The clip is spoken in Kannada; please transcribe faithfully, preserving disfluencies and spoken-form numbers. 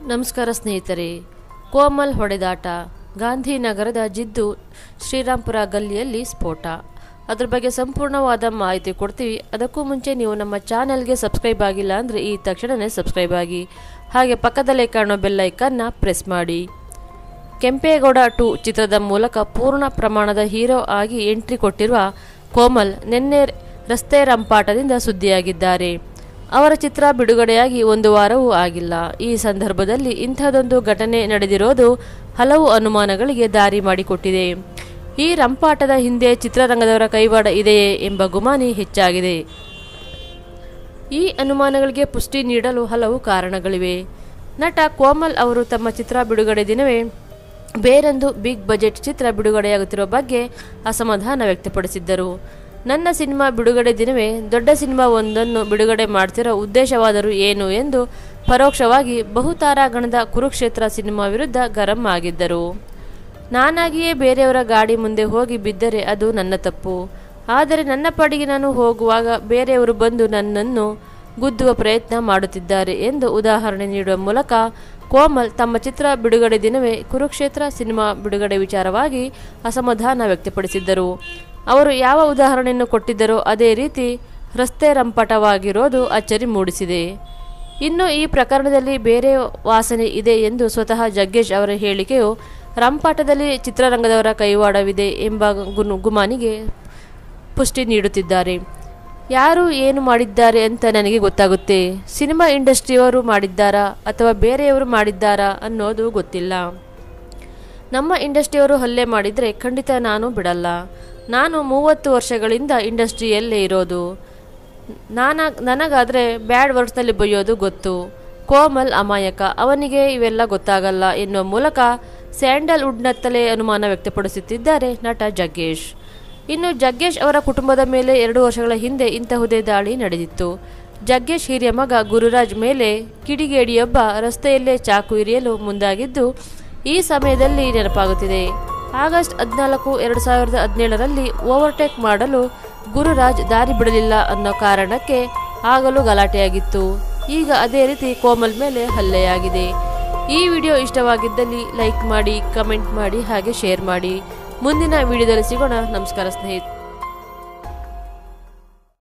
ನಮಸ್ಕಾರ ಸ್ನೇಹಿತರೆ. ಕೋಮಲ್ ಹೊಡೆದಾಟ, ಗಾಂಧಿನಗರದ ಜಿದ್ದು ಶ್ರೀರಾಂಪುರ ಗಲ್ಲಿಯಲ್ಲಿ ಸ್ಫೋಟ. ಅದರ ಬಗ್ಗೆ ಸಂಪೂರ್ಣವಾದ ಮಾಹಿತಿ ಕೊಡ್ತೀವಿ. ಅದಕ್ಕೂ ಮುಂಚೆ ನೀವು ನಮ್ಮ ಚಾನೆಲ್ಗೆ ಸಬ್ಸ್ಕ್ರೈಬ್ ಆಗಿಲ್ಲ ಅಂದರೆ ಈ ತಕ್ಷಣವೇ ಸಬ್ಸ್ಕ್ರೈಬ್ ಆಗಿ, ಹಾಗೆ ಪಕ್ಕದಲ್ಲೇ ಕಾಣೋ ಬೆಲ್ ಐಕನ್ನ ಪ್ರೆಸ್ ಮಾಡಿ. ಕೆಂಪೇಗೌಡ ಟು ಚಿತ್ರದ ಮೂಲಕ ಪೂರ್ಣ ಪ್ರಮಾಣದ ಹೀರೋ ಆಗಿ ಎಂಟ್ರಿ ಕೊಟ್ಟಿರುವ ಕೋಮಲ್ ನಿನ್ನೆ ರಸ್ತೆ ರಂಪಾಟದಿಂದ ಸುದ್ದಿಯಾಗಿದ್ದಾರೆ. ಅವರ ಚಿತ್ರ ಬಿಡುಗಡೆಯಾಗಿ ಒಂದು ವಾರವೂ ಆಗಿಲ್ಲ. ಈ ಸಂದರ್ಭದಲ್ಲಿ ಇಂಥದೊಂದು ಘಟನೆ ನಡೆದಿರೋದು ಹಲವು ಅನುಮಾನಗಳಿಗೆ ದಾರಿ ಮಾಡಿಕೊಟ್ಟಿದೆ. ಈ ರಂಪಾಟದ ಹಿಂದೆ ಚಿತ್ರರಂಗದವರ ಕೈವಾಡ ಇದೆಯೇ ಎಂಬ ಗುಮಾನಿ ಹೆಚ್ಚಾಗಿದೆ. ಈ ಅನುಮಾನಗಳಿಗೆ ಪುಷ್ಟಿ ನೀಡಲು ಹಲವು ಕಾರಣಗಳಿವೆ. ನಟ ಕೋಮಲ್ ಅವರು ತಮ್ಮ ಚಿತ್ರ ಬಿಡುಗಡೆ ದಿನವೇ ಬೇರೊಂದು ಬಿಗ್ ಬಜೆಟ್ ಚಿತ್ರ ಬಿಡುಗಡೆಯಾಗುತ್ತಿರುವ ಬಗ್ಗೆ ಅಸಮಾಧಾನ ವ್ಯಕ್ತಪಡಿಸಿದ್ದರು. ನನ್ನ ಸಿನಿಮಾ ಬಿಡುಗಡೆ ದಿನವೇ ದೊಡ್ಡ ಸಿನಿಮಾ ಒಂದನ್ನು ಬಿಡುಗಡೆ ಮಾಡ್ತಿರೋ ಉದ್ದೇಶವಾದರೂ ಏನು ಎಂದು ಪರೋಕ್ಷವಾಗಿ ಬಹುತಾರಾಗಣದ ಕುರುಕ್ಷೇತ್ರ ಸಿನಿಮಾ ವಿರುದ್ಧ ಗರಂ ಆಗಿದ್ದರು. ನಾನಾಗಿಯೇ ಬೇರೆಯವರ ಗಾಡಿ ಮುಂದೆ ಹೋಗಿ ಬಿದ್ದರೆ ಅದು ನನ್ನ ತಪ್ಪು. ಆದರೆ ನನ್ನ ಪಾಡಿಗೆ ನಾನು ಹೋಗುವಾಗ ಬೇರೆಯವರು ಬಂದು ನನ್ನನ್ನು ಗುದ್ದುವ ಪ್ರಯತ್ನ ಮಾಡುತ್ತಿದ್ದಾರೆ ಎಂದು ಉದಾಹರಣೆ ನೀಡುವ ಮೂಲಕ ಕೋಮಲ್ ತಮ್ಮ ಚಿತ್ರ ಬಿಡುಗಡೆ ದಿನವೇ ಕುರುಕ್ಷೇತ್ರ ಸಿನಿಮಾ ಬಿಡುಗಡೆ ವಿಚಾರವಾಗಿ ಅಸಮಾಧಾನ ವ್ಯಕ್ತಪಡಿಸಿದ್ದರು. ಅವರು ಯಾವ ಉದಾಹರಣೆಯನ್ನು ಕೊಟ್ಟಿದ್ದರೋ ಅದೇ ರೀತಿ ರಸ್ತೆ ರಂಪಾಟವಾಗಿರೋದು ಅಚ್ಚರಿ ಮೂಡಿಸಿದೆ. ಇನ್ನು ಈ ಪ್ರಕರಣದಲ್ಲಿ ಬೇರೆ ವಾಸನೆ ಇದೆ ಎಂದು ಸ್ವತಃ ಜಗ್ಗೇಶ್ ಅವರ ಹೇಳಿಕೆಯು ರಂಪಾಟದಲ್ಲಿ ಚಿತ್ರರಂಗದವರ ಕೈವಾಡವಿದೆ ಎಂಬ ಗುಮಾನಿಗೆ ಪುಷ್ಟಿ ನೀಡುತ್ತಿದ್ದಾರೆ. ಯಾರು ಏನು ಮಾಡಿದ್ದಾರೆ ಅಂತ ನನಗೆ ಗೊತ್ತಾಗುತ್ತೆ. ಸಿನಿಮಾ ಇಂಡಸ್ಟ್ರಿಯವರು ಮಾಡಿದ್ದಾರಾ ಅಥವಾ ಬೇರೆಯವರು ಮಾಡಿದ್ದಾರಾ ಅನ್ನೋದು ಗೊತ್ತಿಲ್ಲ. ನಮ್ಮ ಇಂಡಸ್ಟ್ರಿಯವರು ಹಲ್ಲೆ ಮಾಡಿದರೆ ಖಂಡಿತ ನಾನು ಬಿಡಲ್ಲ. ನಾನು ಮೂವತ್ತು ವರ್ಷಗಳಿಂದ ಇಂಡಸ್ಟ್ರಿಯಲ್ಲೇ ಇರೋದು. ನಾನ ನನಗಾದರೆ ಬ್ಯಾಡ್ ವರ್ಡ್ಸ್ನಲ್ಲಿ ಬೈಯೋದು ಗೊತ್ತು. ಕೋಮಲ್ ಅಮಾಯಕ, ಅವನಿಗೆ ಇವೆಲ್ಲ ಗೊತ್ತಾಗಲ್ಲ ಎನ್ನುವ ಮೂಲಕ ಸ್ಯಾಂಡಲ್ವುಡ್ನತ್ತಲೇ ಅನುಮಾನ ವ್ಯಕ್ತಪಡಿಸುತ್ತಿದ್ದಾರೆ ನಟ ಜಗ್ಗೇಶ್. ಇನ್ನು ಜಗ್ಗೇಶ್ ಅವರ ಕುಟುಂಬದ ಮೇಲೆ ಎರಡು ವರ್ಷಗಳ ಹಿಂದೆ ಇಂತಹುದೇ ದಾಳಿ ನಡೆದಿತ್ತು. ಜಗ್ಗೇಶ್ ಹಿರಿಯ ಮಗ ಗುರುರಾಜ್ ಮೇಲೆ ಕಿಡಿಗೇಡಿಯೊಬ್ಬ ರಸ್ತೆಯಲ್ಲೇ ಚಾಕು ಇರಿಯಲು ಮುಂದಾಗಿದ್ದು ಈ ಸಮಯದಲ್ಲಿ ನೆನಪಾಗುತ್ತಿದೆ. ಆಗಸ್ಟ್ ಹದಿನಾಲ್ಕು ಎರಡು ಸಾವಿರದ ಹದಿನೇಳರಲ್ಲಿ ಓವರ್ಟೇಕ್ ಮಾಡಲು ಗುರುರಾಜ್ ದಾರಿ ಬಿಡಲಿಲ್ಲ ಅನ್ನೋ ಕಾರಣಕ್ಕೆ ಆಗಲೂ ಗಲಾಟೆಯಾಗಿತ್ತು. ಈಗ ಅದೇ ರೀತಿ ಕೋಮಲ್ ಮೇಲೆ ಹಲ್ಲೆಯಾಗಿದೆ. ಈ ವಿಡಿಯೋ ಇಷ್ಟವಾಗಿದ್ದಲ್ಲಿ ಲೈಕ್ ಮಾಡಿ, ಕಮೆಂಟ್ ಮಾಡಿ, ಹಾಗೆ ಶೇರ್ ಮಾಡಿ. ಮುಂದಿನ ವಿಡಿಯೋದಲ್ಲಿ ಸಿಗೋಣ. ನಮಸ್ಕಾರ ಸ್ನೇಹಿತರೆ.